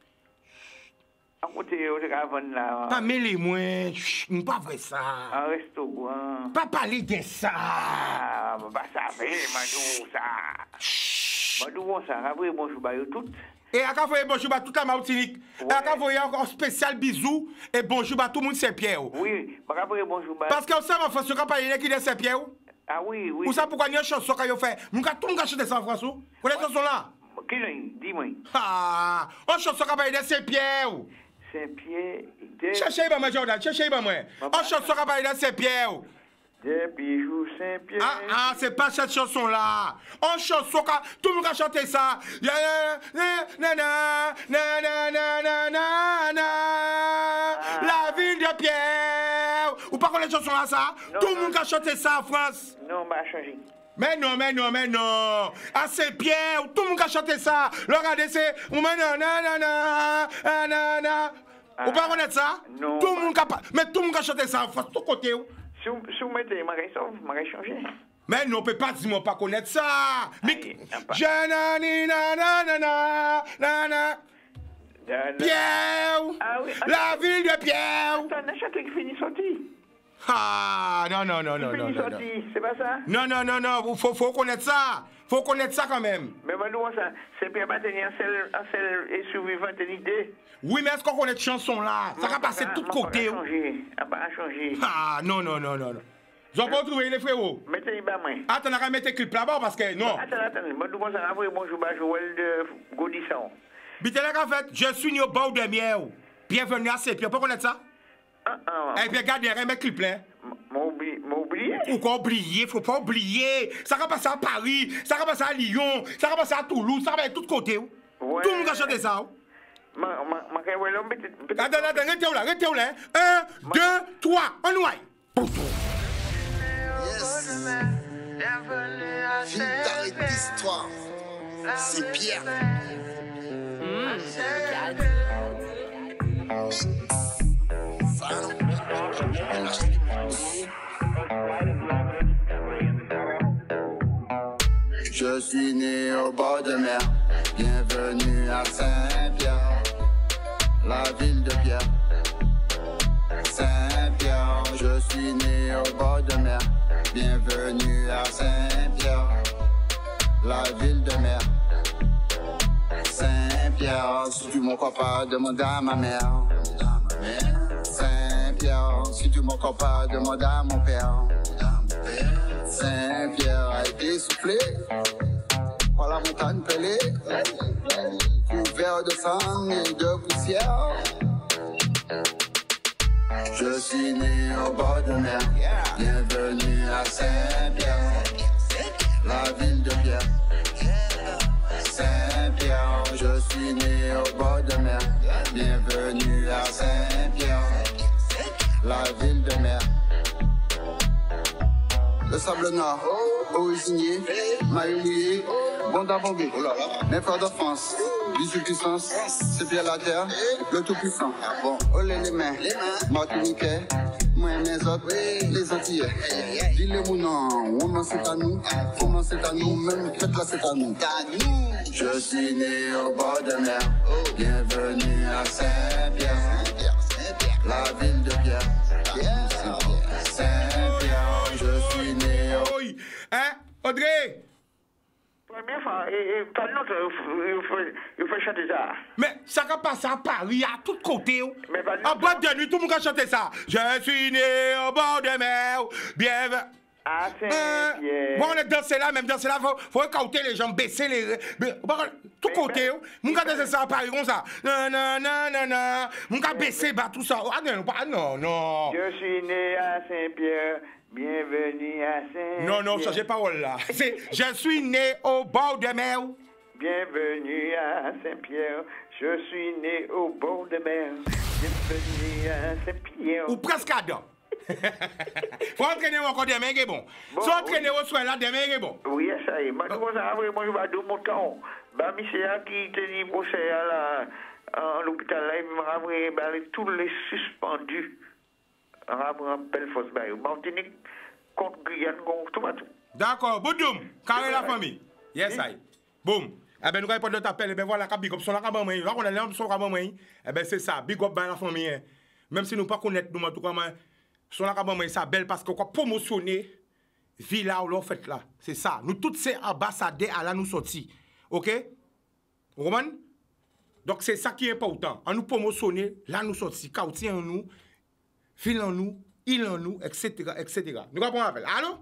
À côté, on est là. Pas mêler moi, pas vrai ça. Un restaurant. Pas parler de ça. Ah, bah ça fait, madou ça. Madou ça, après bonjour bah tout. Et à quand vous bonjour à toute la Martinique. Et à quand vous encore spécial bisou et bonjour à tout le monde Saint-Pierre. Oui, après bonjour bah. Parce que vous savez en France, quand parler qui est Saint-Pierre. Ah oui. Vous savez pourquoi il y a une chanson qu'on fait. Nous tout le monde chanter ça en France. Vous connaissez cette chanson là? Qui dis-moi. Ah, on chanson qu'on parle de Saint-Pierre. Saint-Pierre. Cherchez moi Jordan, cherchez moi. On chanson qu'on parle de Saint-Pierre. Des bijoux Saint-Pierre. Ah, c'est pas cette chanson-là. En chanson, tout le monde a chanté ça. La ville de Pierre. Ou pas connaître cette chanson-là, ça? Tout le monde a chanté ça en France. Non, bah, changé. Mais non. À Saint-Pierre, tout le monde a chanté ça. Regardez, c'est. Ou pas connaître ça? Non. Tout le monde a. Mais tout le monde a chanté ça en France, tout côté. Si vous mettez, je vais changer. Mais non, on peut pas dire moi pas connaître ça. Mais Pierre. Ah oui. La ville de Pierre. Attends, on a chanté qui finit sorti. Ah, non. C'est pas ça? Non. Faut connaître ça. Faut connaître ça quand même. Mais maintenant, ça, c'est bien pas tenir un seul et survivant idée. Oui, mais est-ce qu'on connaît cette chanson-là? Ça va passer de tous côtés. Ça va changer. Ah, non. Ils ont pas trouvé les frérots. Mettez-y bas, moi. Attends, on a mettre clip là-bas parce que non. Attends. Moi, ça va bonjour, Joël de Gaudisson. Bitélec, en fait, je suis au bord de miel. Bienvenue à Saint-Pierre. Vous connaître ça? Et puis, regardez, remettre clip là. M'oublier? Pourquoi oublier? Faut pas oublier. Ça va passer à Paris, ça va passer à Lyon, ça va passer à Toulouse, ça va être de tous côtés. Ouais. Tout le monde a chanté ça. Attends, arrêtez où là. 1, 2, 3, on ouaille. Yes. Ville d'histoire. C'est Pierre. Je suis né au bord de mer. Bienvenue à Saint-Pierre, la ville de Pierre. Saint-Pierre, je suis né au bord de mer. Bienvenue à Saint-Pierre, la ville de mer. Saint-Pierre, si tu m'en crois pas, demande à ma mère. Saint-Pierre, si tu m'en crois pas, demande à mon père. Saint-Pierre a été soufflé par la montagne pelée, couvert de sang et de poussière. Je suis né au bord de mer. Bienvenue à Saint-Pierre, la ville de Pierre. Saint-Pierre, je suis né au bord de mer. Bienvenue le sable noir, originier, maillot mouillé, bon d'abomber, mes frères de France, bisous puissance, c'est bien la terre, le tout puissant. Bon, olé les mains, Martiniquais, moi mes autres, les Antillais. Dis-le mon nom c'est à nous, comment c'est à nous, même faites là c'est à nous. Je suis né au bord de mer, bienvenue à Saint-Pierre, la ville de Pierre. Saint-Pierre, je suis né au... Oui, hein, Audrey? Première fois, et pas il faut chanter ça. Mais ça va passer à Paris, à tous côtés. Mais pas En boîte de nuit, tout le monde va chanter ça. Je suis né au bord de mer, bienvenue. Ah, Saint-Pierre. Bon, on est dansé là, même dansé là, faut écouter les jambes, baisser les... Tout côté, mon gars danser ça à Paris comme ça. Non, non, non, non, non. Mon gars baisser, bah, tout ça. Ah non, non. Je suis né à Saint-Pierre, bienvenue à Saint-Pierre. Non, non, changez parole là. C'est je suis né au bord de mer. Bienvenue à Saint-Pierre, je suis né au bord de mer. Bienvenue à Saint-Pierre. Ou presque à dents. Faut entraîner encore demain, c'est bon. Si entraîner au soir là, demain, c'est bon. Oui, ça y est. Moi, je vais dire mon temps. Bah, monsieur qui te dit pour ça là, à l'hôpital là, il m'a rappelé tous les suspendus. En belle fosse, Martinique, contre Guyane, contre tout. D'accord, Boudoum, carré la famille. Yes, I. Boum. Eh ben, nous allons prendre notre appel. Eh ben, voilà, big up, son la cabane, là, on a l'air de son cabane, eh ben, c'est ça, big up, la famille. Même si nous ne pas connaître, nous, en tout cas, son la cabane, ça belle parce qu'on a promotionné villa où l'on fait là. C'est ça. Nous, tous ces ambassadeurs, à là, nous sortis. OK? Roman? Donc, c'est ça qui est important. En nous promotionner, là, nous sortis. Quartier en nous, ville en nous, île en nous, etc., etc. Nous allons prendre l'appel. Allô?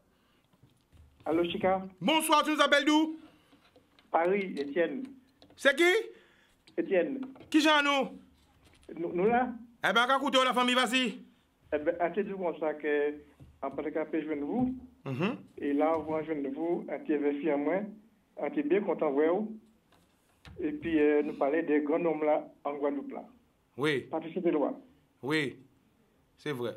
Allô, Chica? Bonsoir, tu nous appelles d'où? Paris, Étienne. C'est qui? Étienne. Qui j'en nous? Nous là? Eh bien, écoutez, la famille, vas-y. Eh bien, à te dire comme ça que, après le café, je viens de vous. Et là, on va joindre vous, à tes filles à moi. On était bien content de vous. Et puis, nous parler des grands hommes là, en Guadeloupe là. Oui. Patrice de loi. Oui. C'est vrai.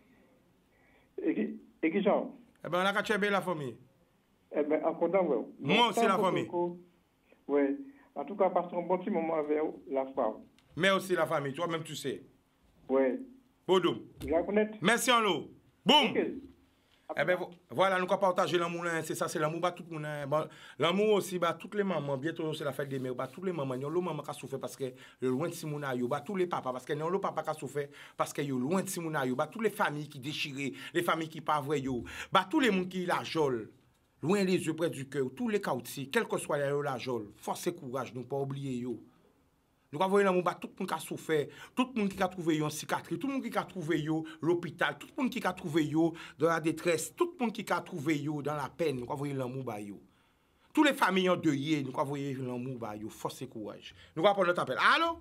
Et qui genre? Eh bien, on a qu'à tuer la famille. Eh bien, en content de vous. Moi aussi, la famille. Oui. En tout cas, passons un bon petit moment avec vous, la femme. Mais aussi la famille, toi-même, tu sais. Oui. Boudou. Je la connais. Merci en l'eau. Boum. Okay. Eh bien, voilà, nous allons partager l'amour, c'est ça, c'est l'amour, bah, tout le monde. Bah, l'amour aussi, bah, toutes les mamans, bientôt c'est la fête des mères, bah, toutes les mamans, il y a le maman qui a souffert parce que le loin de Simona, bah, tous les papas, parce que non, le papa qui a souffert parce que le loin de Simona, bah, toutes les familles qui déchirent, les familles qui pas vraies, bah, tous les monde qui la jole, loin les yeux près du cœur, tous les quartiers, quel que soit la jole, force et courage, nous pas oublier yo. Nous avons vu tout le monde qui a souffert, tout le monde qui a trouvé une cicatrice, tout le monde qui a trouvé l'hôpital, tout le monde qui a trouvé dans la détresse, tout le monde qui a trouvé dans la peine. Nous avons vu l'amour. Toutes les familles endeuillées, nous avons vu l'amour. Force et courage. Nous avons notre appel. Allô?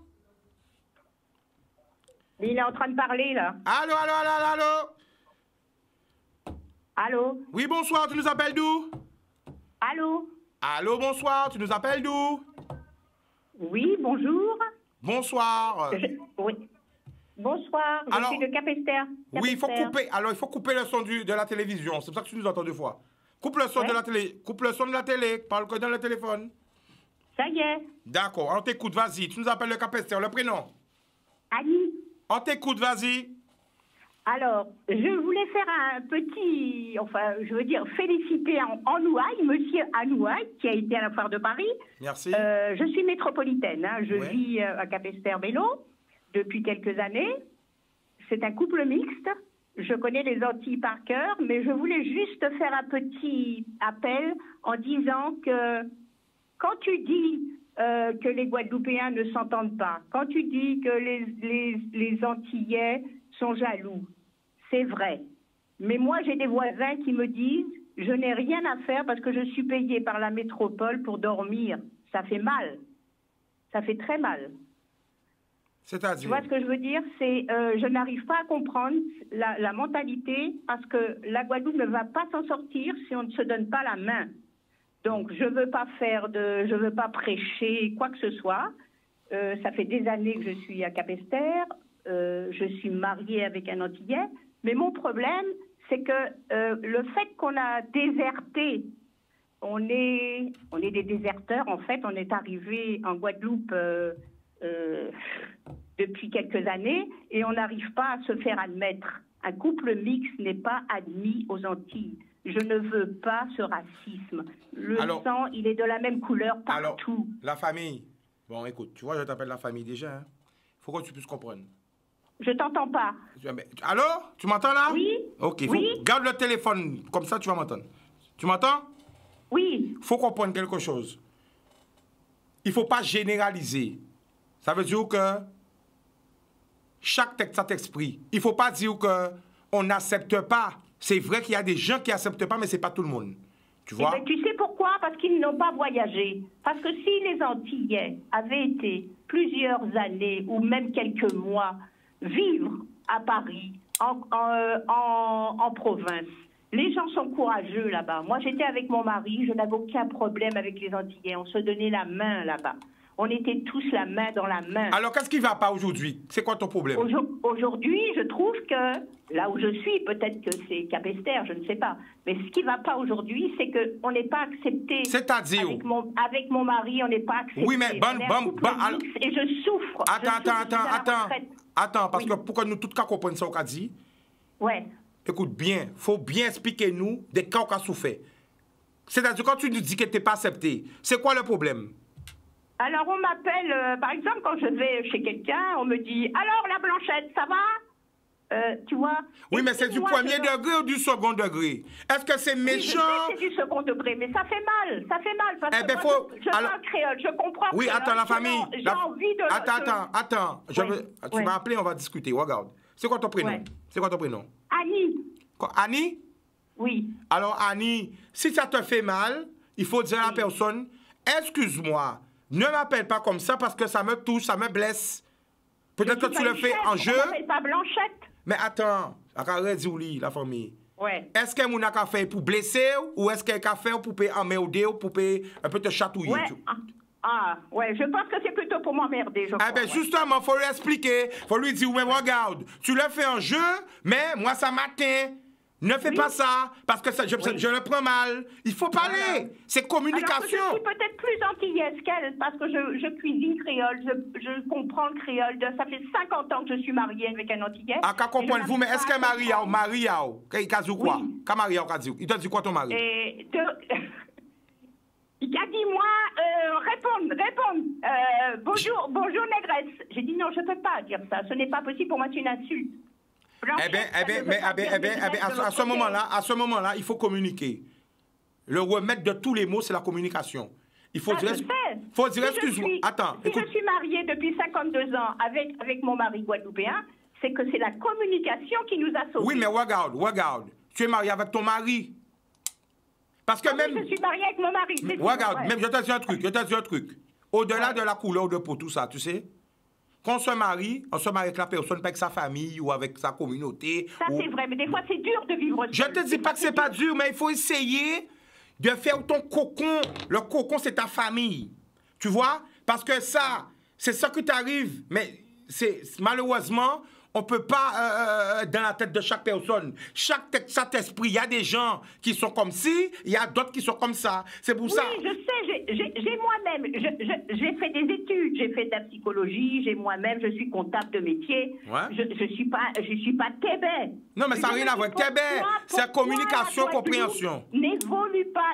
Il est en train de parler là. Allô, allô, allô, allô? Allô? Oui, bonsoir, tu nous appelles d'où? Allô? Allô, bonsoir, tu nous appelles d'où? Oui, bonjour. Bonsoir. Oui. Bonsoir, je suis de Capesterre. Oui, il faut couper. Alors, il faut couper le son de la télévision. C'est pour ça que tu nous entends deux fois. Coupe le son de la télé. Coupe le son de la télé. Parle que dans le téléphone. Ça y est. D'accord, on t'écoute, vas-y. Tu nous appelles le Capesterre, le prénom? Annie. On t'écoute, vas-y. Alors, je voulais faire un petit, enfin, je veux dire, féliciter Anouaille, monsieur Anouaille, qui a été à la foire de Paris. Merci. Je suis métropolitaine, hein, je vis à Capesterre-Bellot depuis quelques années. C'est un couple mixte. Je connais les Antilles par cœur, mais je voulais juste faire un petit appel en disant que quand tu dis que les Guadeloupéens ne s'entendent pas, quand tu dis que les Antillais sont jaloux, c'est vrai. Mais moi, j'ai des voisins qui me disent « Je n'ai rien à faire parce que je suis payée par la métropole pour dormir. » Ça fait mal. Ça fait très mal. C'est-à-dire? Tu vois ce que je veux dire? C'est je n'arrive pas à comprendre la mentalité parce que la Guadeloupe ne va pas s'en sortir si on ne se donne pas la main. Donc, je veux pas prêcher quoi que ce soit. Ça fait des années que je suis à Capesterre. Je suis mariée avec un Antillais. Mais mon problème, c'est que le fait qu'on a déserté, on est des déserteurs, en fait. On est arrivé en Guadeloupe depuis quelques années et on n'arrive pas à se faire admettre. Un couple mixte n'est pas admis aux Antilles. Je ne veux pas ce racisme. Le sang, il est de la même couleur partout. Alors, la famille. Bon, écoute, tu vois, je t'appelle la famille déjà. Il faut que tu puisses comprendre. Je t'entends pas. Allô? Tu m'entends là? Oui. Ok, oui. Garde le téléphone, comme ça tu vas m'entendre. Tu m'entends? Oui. Il faut comprendre quelque chose. Il ne faut pas généraliser. Ça veut dire que chaque texte a esprit. Il ne faut pas dire qu'on n'accepte pas. C'est vrai qu'il y a des gens qui n'acceptent pas, mais ce n'est pas tout le monde. Tu vois? Ben, tu sais pourquoi? Parce qu'ils n'ont pas voyagé. Parce que si les Antillais avaient été plusieurs années ou même quelques mois vivre à Paris, en province, les gens sont courageux là-bas. Moi, j'étais avec mon mari, je n'avais aucun problème avec les Antillais. On se donnait la main là-bas. On était tous la main dans la main. Alors, qu'est-ce qui ne va pas aujourd'hui? C'est quoi ton problème? Aujourd'hui, je trouve que, là où je suis, peut-être que c'est Capesterre, je ne sais pas. Mais ce qui ne va pas aujourd'hui, c'est qu'on n'est pas accepté. C'est-à-dire? Avec mon mari, on n'est pas accepté. Oui, mais et je souffre. Attends, parce que pour que nous tous comprenions ça, on a dit. Ouais. Écoute bien, il faut bien expliquer nous des cas qu'on a souffert. C'est-à-dire, quand tu nous dis que tu n'es pas accepté, c'est quoi le problème? Alors, on m'appelle, par exemple, quand je vais chez quelqu'un, on me dit « Alors, la Blanchette, ça va ?» Tu vois? Oui, mais c'est du premier degré ou du second degré? Est-ce que c'est méchant? Oui, c'est du second degré, mais ça fait mal. Ça fait mal, parce que moi, je parle créole, je comprends. Oui, attends, la famille. J'ai envie de... Attends. Tu m'as appelé, on va discuter. Regarde. C'est quoi ton prénom? Ouais. C'est quoi ton prénom? Annie. Quoi, Annie? Oui. Alors, Annie, si ça te fait mal, il faut dire à la personne, excuse-moi, ne m'appelle pas comme ça parce que ça me touche, ça me blesse. Peut-être que tu le fais en jeu. On m'appelle pas Blanchette. Mais attends, arrête d'oublier la famille. Ouais. Est-ce que mon a fait pour blesser ou est-ce qu'elle a fait pour emmerder ou pour un peu te chatouiller? Ouais. Ouais, je pense que c'est plutôt pour m'emmerder, je crois. Ah ben justement, il faut lui expliquer, il faut lui dire, mais regarde, tu le fais en jeu, mais moi ça m'atteint. Ne fais pas ça, parce que je le prends mal. Il faut parler. Voilà. C'est communication. Alors que je suis peut-être plus antillaise qu'elle, parce que je cuisine créole, je comprends le créole. Ça fait 50 ans que je suis mariée avec un antillais. Ah, qu'à comprendre vous, mais est-ce que Marie, il t'a dit quoi? Qu'à Marie, il t'a dit quoi ton mari? Il a dit, moi, répondre. Bonjour, négresse. J'ai dit, non, je ne peux pas dire ça. Ce n'est pas possible pour moi, c'est une insulte. À ce moment-là, il faut communiquer. Le remède de tous les mots, c'est la communication. Il faut dire, excuse-moi. Attends. Si je suis mariée depuis 52 ans avec mon mari guadeloupéen, c'est que c'est la communication qui nous a sauvés. Oui, mais regarde. Tu es mariée avec ton mari. Parce que même... Je suis mariée avec mon mari. Regarde, même, je te dis un truc. Au-delà de la couleur de peau, tout ça, tu sais. Quand on se marie avec la personne, pas avec sa famille ou avec sa communauté. Ça, c'est vrai, mais des fois, c'est dur de vivre seul. Je te dis pas que c'est pas dur, mais il faut essayer de faire ton cocon. Le cocon, c'est ta famille. Tu vois? Parce que ça, c'est ça qui t'arrive. Mais malheureusement, on ne peut pas dans la tête de chaque personne. Chaque esprit, il y a des gens qui sont comme ci, il y a d'autres qui sont comme ça. C'est pour ça. Oui, je sais, j'ai moi-même, j'ai fait des études, j'ai fait de la psychologie, je suis comptable de métier. Ouais. Je suis pas Québec. Non, mais ça n'a rien à voir avec Québec. C'est communication, compréhension. Ils n'évoluent pas.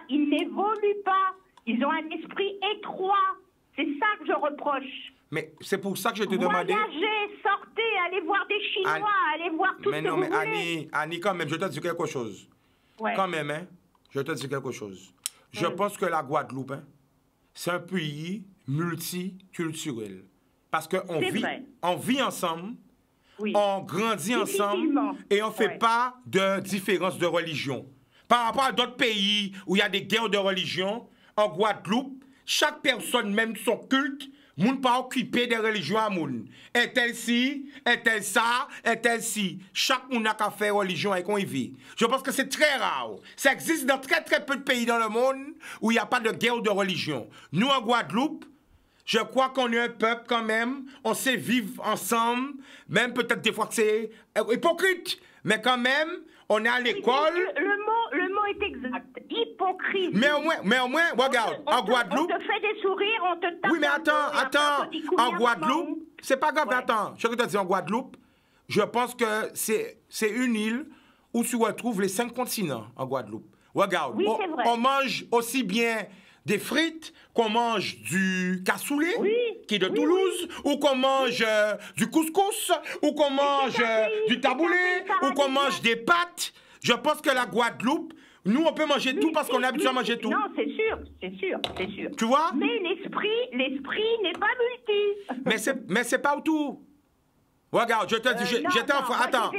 Ils ont un esprit étroit. C'est ça que je reproche. Mais c'est pour ça que je te demandais... Voyagez, sortez, allez voir des Chinois, allez voir tout ce que vous voulez. Mais Annie, quand même, je te dis quelque chose. Ouais. Quand même, je te dis quelque chose. Je pense que la Guadeloupe, c'est un pays multiculturel. Parce qu'on vit ensemble, on grandit ensemble et on ne fait pas de différence de religion. Par rapport à d'autres pays où il y a des guerres de religion, en Guadeloupe, chaque personne, même son culte, moun pas occupé des religions à moun. Est-elle ci, est-elle ça, est-elle ci. Chaque moun n'a qu'à faire religion et qu'on y vit. Je pense que c'est très rare. Ça existe dans très très peu de pays dans le monde où il n'y a pas de guerre de religion. Nous, en Guadeloupe, je crois qu'on est un peuple quand même. On sait vivre ensemble. Même peut-être des fois que c'est hypocrite. Mais quand même, on est à l'école. Le mot est exact. Hypocrisie. Mais au moins, regarde, en Guadeloupe. On te fait des sourires, on te tape. Oui, mais attends. En Guadeloupe, c'est pas grave, attends. Je te dis, en Guadeloupe, je pense que c'est une île où tu retrouves les 5 continents en Guadeloupe. Regarde, oui, vrai. On mange aussi bien des frites, qu'on mange du cassoulet, qui est de Toulouse, ou qu'on mange du couscous, ou qu'on mange du taboulé, ou qu'on mange des pâtes. Je pense que la Guadeloupe, nous, on peut manger tout parce qu'on est habitué à manger tout. Non, c'est sûr. Tu vois? Mais l'esprit n'est pas multi. Mais c'est pas tout. Regarde, je te dis, j'étais en France. Attends,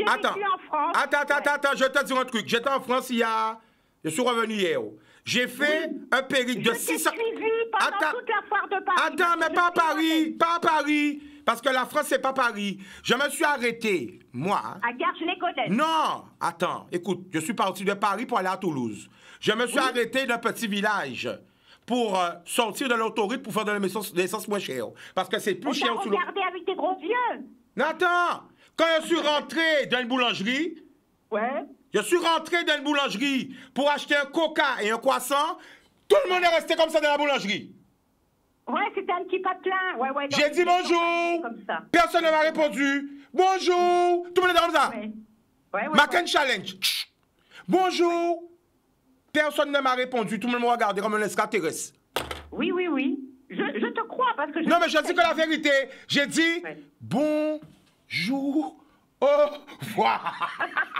je te dis un truc. J'étais en France je suis revenu hier. J'ai fait un périple de 600... Attends, toute la foire de Paris. Attends, mais pas à Paris. Parce que la France, c'est pas Paris. Je me suis arrêté, moi. À Gare, je les connais. Non, attends, écoute, je suis parti de Paris pour aller à Toulouse. Je me suis arrêté d'un petit village pour sortir de l'autoroute pour faire de l'essence moins chère. Parce que c'est plus cher sur le... regardé avec tes gros yeux. Non, attends, quand je suis rentré dans une boulangerie... Je suis rentré dans une boulangerie pour acheter un coca et un croissant. Tout le monde est resté comme ça dans la boulangerie. Ouais, c'était un petit patelin. Ouais, j'ai dit bonjour. Personne ne m'a répondu. Bonjour. Tout le monde est comme ça. Macken Challenge. Bonjour. Personne ne m'a répondu. Tout le monde m'a regardé comme un extraterrestre. Oui. Je te crois parce que... Non, mais je dis que la vérité. J'ai dit bonjour. Au revoir.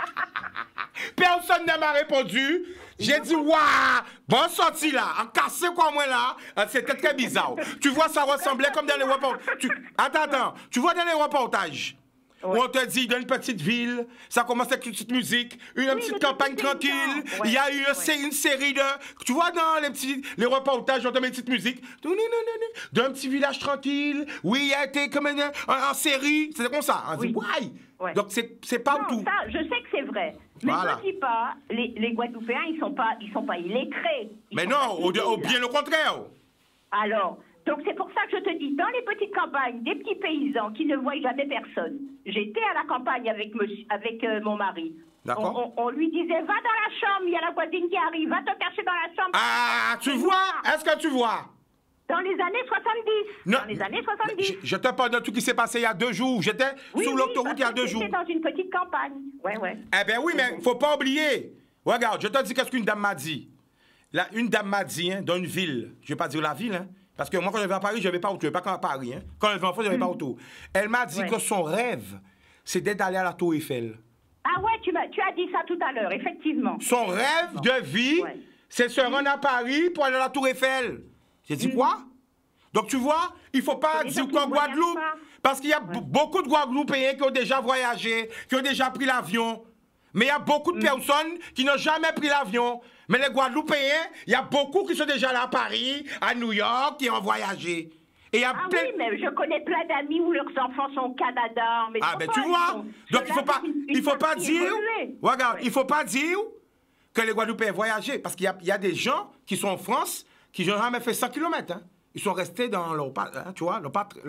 Personne ne m'a répondu. J'ai dit, waouh, bonne sortie là, en cassé quoi moi là, c'était très bizarre. Tu vois, ça ressemblait comme dans les reportages. Attends, tu vois dans les reportages, où on te dit, dans une petite ville, ça commence avec une petite musique, une petite campagne tranquille, il y a eu une série de... Tu vois dans les reportages, on te met une petite musique, d'un petit village tranquille, il a été comme en série, c'est comme ça. On dit, ouais. Donc c'est pas tout. Ça, je sais que c'est vrai. Mais je dis pas, les Guadeloupéens, ils sont pas illettrés. Mais non, bien au contraire. Alors, donc c'est pour ça que je te dis, dans les petites campagnes, des petits paysans qui ne voient jamais personne. J'étais à la campagne avec mon mari. D'accord. On lui disait, va dans la chambre, il y a la voisine qui arrive, va te cacher dans la chambre. Ah, tu vois? Est-ce que tu vois? Dans les années 70. Non. Dans les années 70. Je te parle de tout qui s'est passé il y a 2 jours. J'étais sur l'autoroute il y a 2 jours. J'étais dans une petite campagne. Ouais. Eh bien oui, mais il ne faut pas oublier. Regarde, je te dis qu'est-ce qu'une dame m'a dit. Une dame m'a dit, dans une ville, je ne vais pas dire la ville, parce que moi quand je vais à Paris, je ne vais pas autour. Je ne vais pas à Paris. Quand je vais en France, je ne vais pas autour. Elle m'a dit que son rêve, c'était d'aller à la Tour Eiffel. Ah ouais, tu as dit ça tout à l'heure, effectivement. Son rêve de vie, c'est se rendre à Paris pour aller à la Tour Eiffel. J'ai dit quoi? Donc tu vois, il ne faut pas dire qu'en Guadeloupe, parce qu'il y a beaucoup de Guadeloupéens qui ont déjà voyagé, qui ont déjà pris l'avion. Mais il y a beaucoup de personnes qui n'ont jamais pris l'avion. Mais les Guadeloupéens, il y a beaucoup qui sont déjà là à Paris, à New York, qui ont voyagé. Et oui, mais je connais plein d'amis où leurs enfants sont au Canada. Mais tu vois, donc il faut pas dire, regarde, il faut pas dire que les Guadeloupéens voyagent, parce qu'il y a des gens qui sont en France, qui n'ont jamais fait 100 km. Ils sont restés dans leur... tu vois,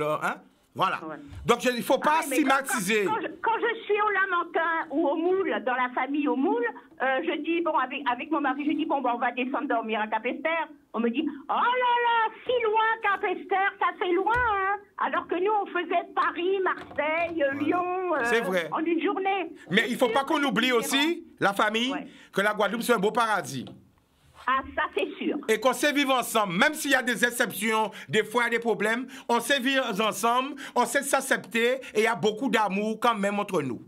voilà. Ouais. Donc, il ne faut pas stigmatiser. Quand je suis au Lamentin ou au Moule, dans la famille au Moule, je dis, avec mon mari, je dis, on va descendre dormir à Capesterre. On me dit, oh là là, si loin Capesterre, ça fait loin, Alors que nous, on faisait Paris, Marseille, Lyon, en une journée. Mais il ne faut pas qu'on oublie aussi, la famille, que la Guadeloupe, c'est un beau paradis. Ah, ça, c'est sûr. Et qu'on sait vivre ensemble, même s'il y a des exceptions, des fois il y a des problèmes, on sait vivre ensemble, on sait s'accepter, et il y a beaucoup d'amour quand même entre nous.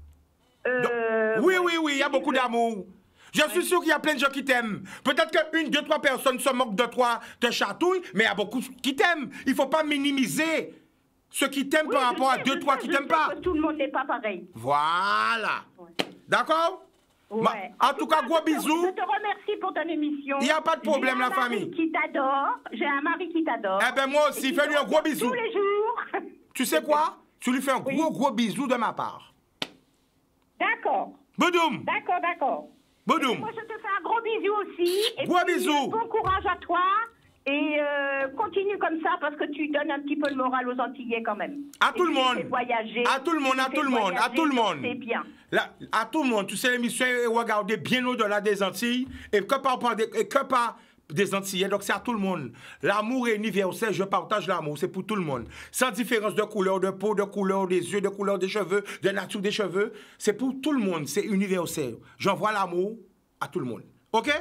Oui, il y a beaucoup d'amour. Je suis sûr qu'il y a plein de gens qui t'aiment. Peut-être qu'une, 2, 3 personnes se moquent de toi, te chatouillent, mais il y a beaucoup qui t'aiment. Il ne faut pas minimiser ceux qui t'aiment par rapport à 2, 3 qui t'aiment pas. Tout le monde n'est pas pareil. Voilà. D'accord? Ouais. En tout cas, gros bisous. Je te remercie pour ton émission. Il n'y a pas de problème, la famille. J'ai un mari qui t'adore. Eh bien, moi aussi, fais-lui un gros bisou. Tous les jours. Tu sais quoi? Tu lui fais un gros bisou de ma part. D'accord. Boudoum. D'accord. Boudoum. Moi, je te fais un gros bisou aussi. Gros bisou. Bon courage à toi. Et continue comme ça parce que tu donnes un petit peu le moral aux Antillais quand même. À tout le monde. Voyager, à tout le monde, à tout le monde, à tout le monde. C'est bien. Là, à tout le monde, tu sais, l'émission est regardée bien au-delà des Antilles et que par des Antillais, donc c'est à tout le monde. L'amour est universel, je partage l'amour, c'est pour tout le monde. Sans différence de couleur de peau, de couleur des yeux, de couleur des cheveux, de nature des cheveux, c'est pour tout le monde, c'est universel. J'envoie l'amour à tout le monde. OK?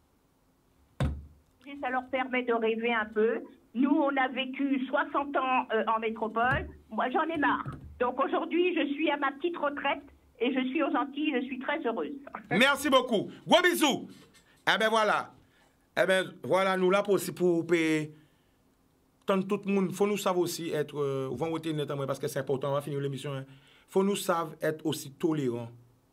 Ça leur permet de rêver un peu. Nous, on a vécu 60 ans en métropole. Moi, j'en ai marre. Donc aujourd'hui, je suis à ma petite retraite et je suis aux Antilles, je suis très heureuse. Merci beaucoup. Gros bisous. Eh bien voilà. Eh bien voilà, nous là pour payer. Tant tout le monde, il faut nous savoir aussi être. On va voter nettement parce que c'est important, on va finir l'émission. Il faut nous savoir être aussi tolérants.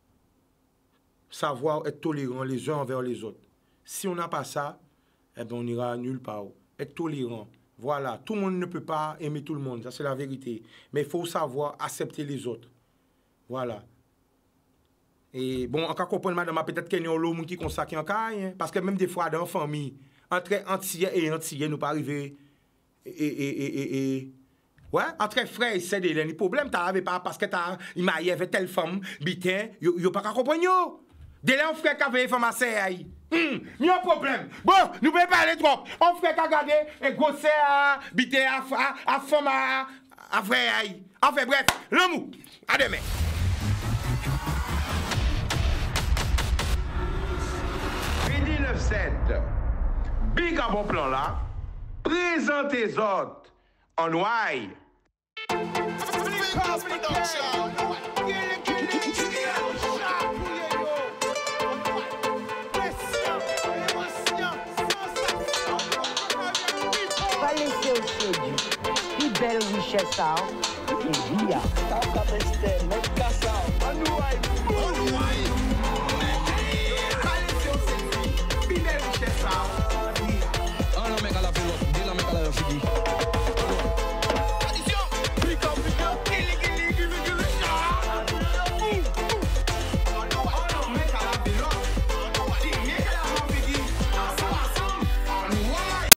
Savoir être tolérants les uns envers les autres. Si on n'a pas ça, eh bien on ira nulle part. Être tolérant. Voilà, tout le monde ne peut pas aimer tout le monde, ça c'est la vérité. Mais il faut savoir accepter les autres. Voilà. Et bon, encore comprendre, madame, peut-être qu'il y a un lot qui consacre en cas, hein, parce que même des fois, dans la famille, entre Antillais et Antillais, nous pas arriver. Ouais, entre frères, c'est des problèmes, t'arrives pas parce que il m'a avec telle femme, bitin, yo pas qu'à comprendre. Dès là, on frère qui avait une femme à serrer. Il y a un problème. Bon, nous ne pouvons pas parler trop. On frère qui a gardé et gossé à bitin à femme à frère. Enfin bref, l'amour. À demain. Midi 9-7. Big à bon plan là. Présentez autres en noailles. Pas laisser au séduit. Plus belle richesse, ça. Et vie.